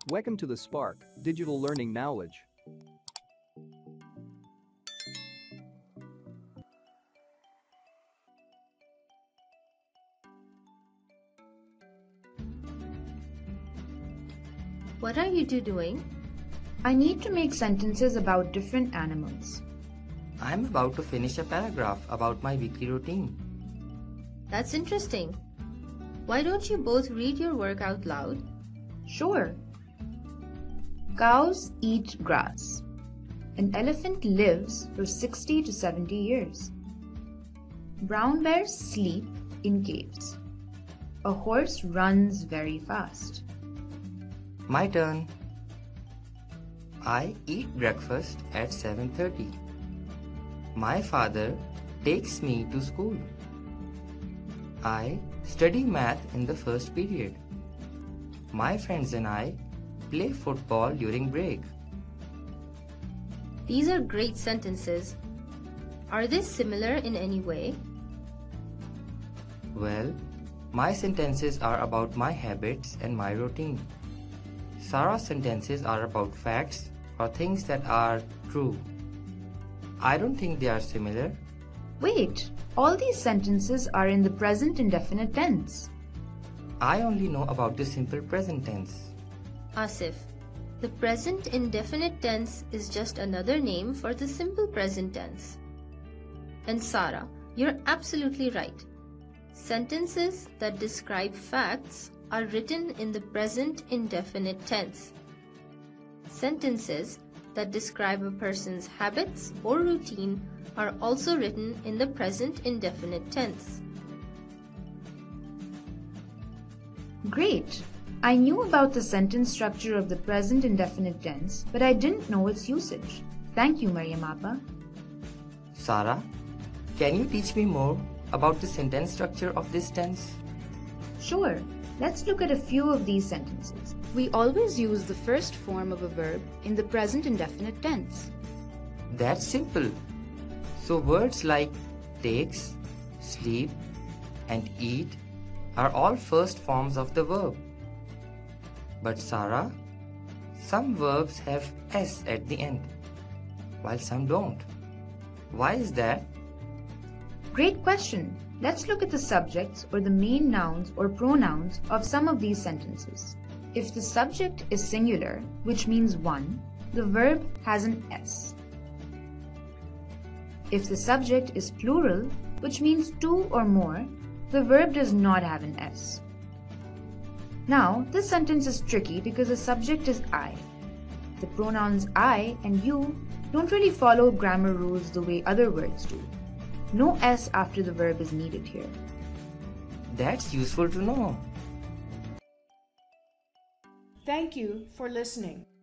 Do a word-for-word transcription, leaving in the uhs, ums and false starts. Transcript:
Welcome to the Spark, Digital Learning Knowledge. What are you two doing? I need to make sentences about different animals. I'm about to finish a paragraph about my weekly routine. That's interesting. Why don't you both read your work out loud? Sure. Cows eat grass. An elephant lives for sixty to seventy years. Brown bears sleep in caves. A horse runs very fast. My turn. I eat breakfast at seven thirty. My father takes me to school. I study math in the first period. My friends and I play football during break. These are great sentences. Are they similar in any way? Well, my sentences are about my habits and my routine. Sarah's sentences are about facts or things that are true. I don't think they are similar. Wait, all these sentences are in the present indefinite tense. I only know about the simple present tense. Asif, the present indefinite tense is just another name for the simple present tense. And Sarah, you're absolutely right. Sentences that describe facts are written in the present indefinite tense. Sentences that describe a person's habits or routine are also written in the present indefinite tense. Great! I knew about the sentence structure of the present indefinite tense, but I didn't know its usage. Thank you, Mariam Appa. Sarah, can you teach me more about the sentence structure of this tense? Sure. Let's look at a few of these sentences. We always use the first form of a verb in the present indefinite tense. That's simple. So words like takes, sleep, and eat are all first forms of the verb. But Sarah, some verbs have s at the end, while some don't. Why is that? Great question. Let's look at the subjects or the main nouns or pronouns of some of these sentences. If the subject is singular, which means one, the verb has an s. If the subject is plural, which means two or more, the verb does not have an s. Now, this sentence is tricky because the subject is I. The pronouns I and you don't really follow grammar rules the way other words do. No s after the verb is needed here. That's useful to know. Thank you for listening.